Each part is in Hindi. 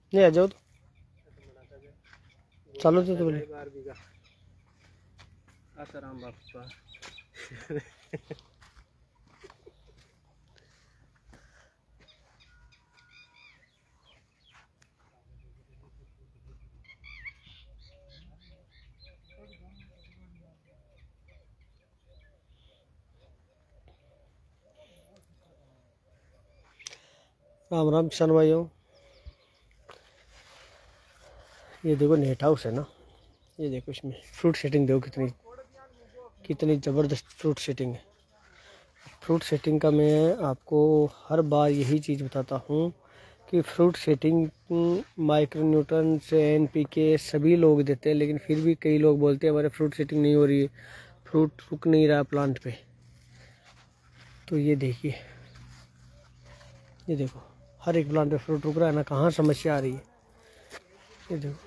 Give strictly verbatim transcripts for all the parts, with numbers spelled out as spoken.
नहीं आ जाओ तो चलो तो बोले आसाराम बापा। राम राम किसान भाइयों। ये देखो नेट हाउस है ना, ये देखो इसमें फ्रूट सेटिंग देखो कितनी कितनी ज़बरदस्त फ्रूट सेटिंग है। फ्रूट सेटिंग का मैं आपको हर बार यही चीज़ बताता हूँ कि फ्रूट सेटिंग माइक्रो न्यूट्रन से एन पी के सभी लोग देते हैं, लेकिन फिर भी कई लोग बोलते हैं हमारे फ्रूट सेटिंग नहीं हो रही है, फ्रूट रुक नहीं रहा प्लांट पे। तो ये देखिए, ये देखो हर एक प्लांट पे फ्रूट रुक रहा है ना, कहाँ समस्या आ रही है। ये देखो,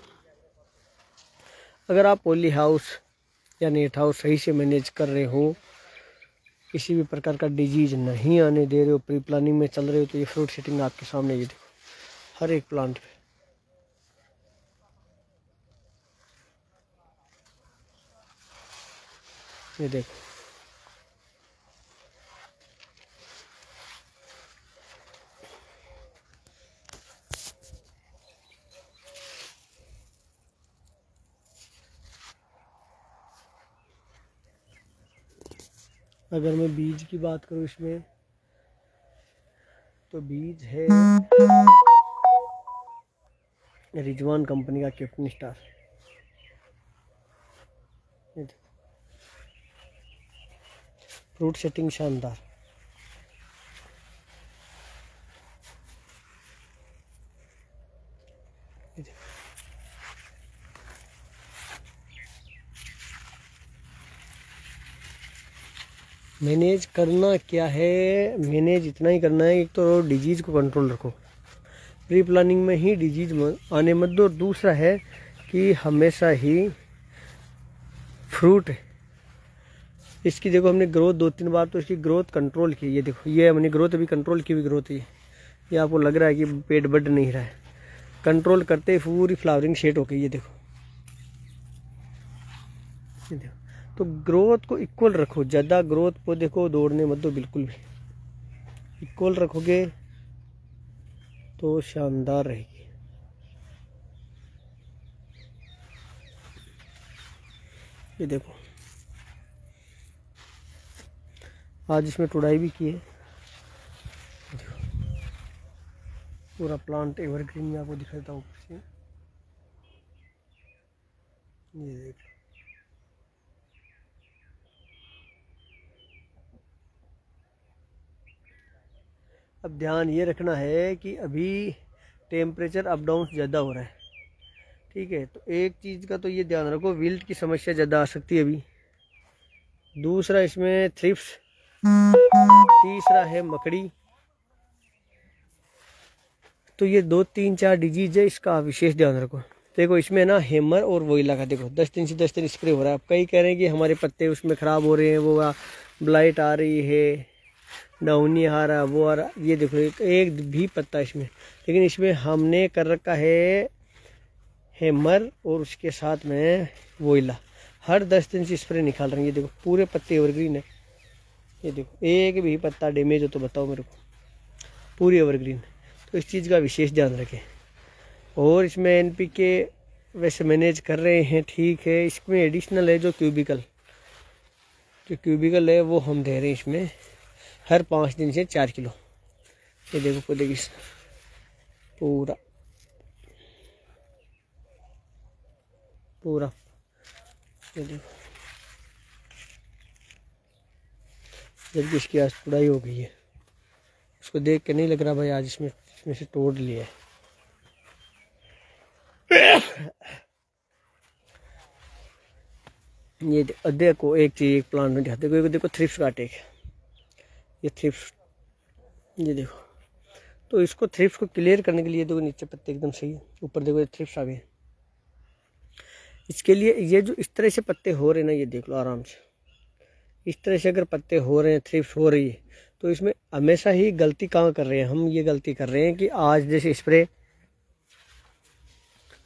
अगर आप पॉली हाउस या नेट हाउस सही से मैनेज कर रहे हो, किसी भी प्रकार का डिजीज नहीं आने दे रहे हो, प्री प्लानिंग में चल रहे हो, तो ये फ्रूट सेटिंग आपके सामने। ये देखो हर एक प्लांट पे ये देखो। अगर मैं बीज की बात करूँ इसमें, तो बीज है रिजवान कंपनी का कैप्टन स्टार। फ्रूट सेटिंग शानदार। मैनेज करना क्या है, मैनेज इतना ही करना है, एक तो डिजीज़ को कंट्रोल रखो, प्री प्लानिंग में ही डिजीज आने मत दो। दूसरा है कि हमेशा ही फ्रूट इसकी देखो, हमने ग्रोथ दो तीन बार तो इसकी ग्रोथ कंट्रोल की। ये देखो, ये हमने ग्रोथ अभी कंट्रोल की हुई ग्रोथ है। ये आपको लग रहा है कि पेट बढ़ नहीं रहा है, कंट्रोल करते ही पूरी फ्लावरिंग सेट हो गई। ये देखो, ये देखो। तो ग्रोथ को इक्वल रखो, ज़्यादा ग्रोथ को देखो दौड़ने मत दो, बिल्कुल भी इक्वल रखोगे तो शानदार रहेगी। ये देखो, आज इसमें टुड़ाई भी की है। पूरा प्लांट एवरग्रीन में आपको दिखाता हूँ ऊपर से। ये देखो, अब ध्यान ये रखना है कि अभी टेम्परेचर अप डाउन ज़्यादा हो रहा है, ठीक है। तो एक चीज़ का तो ये ध्यान रखो, विल्ट की समस्या ज़्यादा आ सकती है अभी। दूसरा इसमें थ्रिप्स, तीसरा है मकड़ी। तो ये दो तीन चार डिजीज है, इसका विशेष ध्यान रखो। देखो इसमें ना हेमर और वोइला का देखो दस दिन से दस दिन स्प्रे हो रहा है। अब कई कह रहे हैं कि हमारे पत्ते उसमें ख़राब हो रहे हैं, वो ब्लाइट आ रही है, डाउनी आ रहा, वो आ रहा। ये देखो एक, एक भी पत्ता इसमें, लेकिन इसमें हमने कर रखा है हेमर और उसके साथ में वोइला। हर दस दिन से स्प्रे निकाल रहे हैं। ये देखो पूरे पत्ते एवरग्रीन है। ये देखो एक भी पत्ता डैमेज हो तो बताओ मेरे को, पूरी एवरग्रीन। तो इस चीज़ का विशेष ध्यान रखें। और इसमें एन पी के वैसे मैनेज कर रहे हैं, ठीक है। इसमें एडिशनल है जो क्यूबिकल, जो क्यूबिकल है वो हम दे रहे हैं इसमें हर पाँच दिन से चार किलो। ये देखो को देखिए पूरा पूरा ये देखो, जबकि इसकी आज तुड़ाई हो गई है। उसको देख के नहीं लग रहा भाई आज इसमें इसमें से तोड़ लिया है। ये देखो एक चीज एक प्लांट में दिखाते देखो, देखो थ्रिप्स का अटैक है। ये थ्रिप्स, ये देखो। तो इसको थ्रिप्स को क्लियर करने के लिए देखो नीचे पत्ते एकदम सही है, ऊपर देखो थ्रिप्स आ गए। इसके लिए ये जो इस तरह से पत्ते हो रहे हैं ना, ये देख लो आराम से, इस तरह से अगर पत्ते हो रहे हैं, थ्रिप्स हो रही है, तो इसमें हमेशा ही गलती कहाँ कर रहे हैं हम, ये गलती कर रहे हैं कि आज जैसे स्प्रे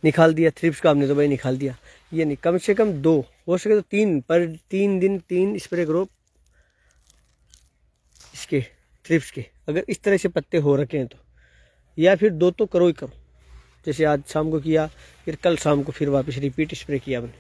निकाल दिया, थ्रिप्स का हमने तो भाई निकाल दिया। ये नहीं, कम से कम दो, हो सके तो तीन पर तीन दिन तीन स्प्रे करो इसके थ्रिप्स के, अगर इस तरह से पत्ते हो रखे हैं तो, या फिर दो तो करो ही करो। जैसे आज शाम को किया, फिर कल शाम को फिर वापस रिपीट स्प्रे किया हमने।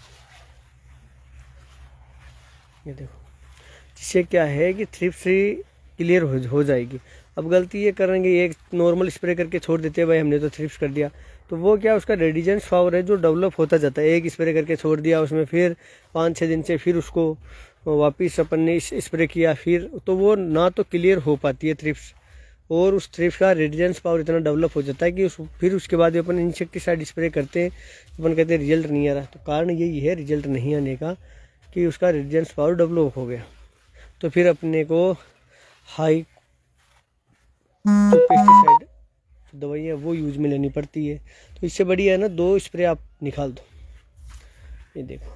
ये देखो, जिससे क्या है कि थ्रिप्स क्लियर हो, हो जाएगी। अब गलती ये करेंगे, एक नॉर्मल स्प्रे करके छोड़ देते हैं भाई हमने तो थ्रिप्स कर दिया, तो वो क्या उसका रेडिजेंस पावर है जो डेवलप होता जाता है। एक स्प्रे करके छोड़ दिया, उसमें फिर पाँच छः दिन से फिर उसको वापस अपन ने स्प्रे किया, फिर तो वो ना तो क्लियर हो पाती है थ्रिप्स, और उस थ्रिप्स का रेडिजेंस पावर इतना डेवलप हो जाता है कि उस फिर उसके बाद अपन इंसेक्टिसाइड स्प्रे करते हैं, अपन कहते हैं रिजल्ट नहीं आ रहा। तो कारण यही है रिजल्ट नहीं आने का कि उसका रेडिजेंस पावर डेवलप हो गया। तो फिर अपने को हाई जो पेस्टिसाइड दवाइयाँ वो यूज में लेनी पड़ती है। तो इससे बढ़िया है ना दो स्प्रे आप निकाल दो। ये देखो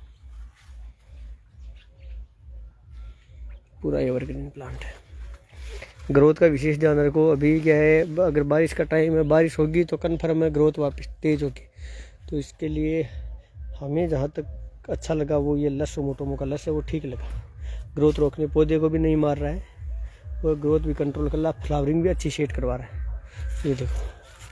पूरा एवरग्रीन प्लांट है। ग्रोथ का विशेष ध्यान रखो। अभी क्या है, अगर बारिश का टाइम है, बारिश होगी तो कन्फर्म है ग्रोथ वापस तेज होगी। तो इसके लिए हमें जहाँ तक अच्छा लगा वो ये लस मोटोमो का लस है, वो ठीक लगा। ग्रोथ रोकने, पौधे को भी नहीं मार रहा है और ग्रोथ भी कंट्रोल कर रहा है, फ्लावरिंग भी अच्छी शेड करवा रहा है। ये देखो,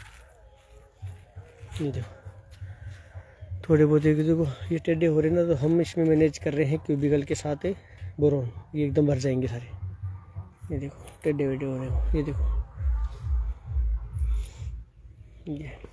ये देखो थोड़े पौधे की देखो ये टेढ़े हो रहे ना, तो हम इसमें मैनेज कर रहे हैं क्यूबिकल के साथ है बोरोन, ये एकदम भर जाएंगे सारे। ये देखो टेढ़े वेढ़े हो रहे हो, ये देखो ये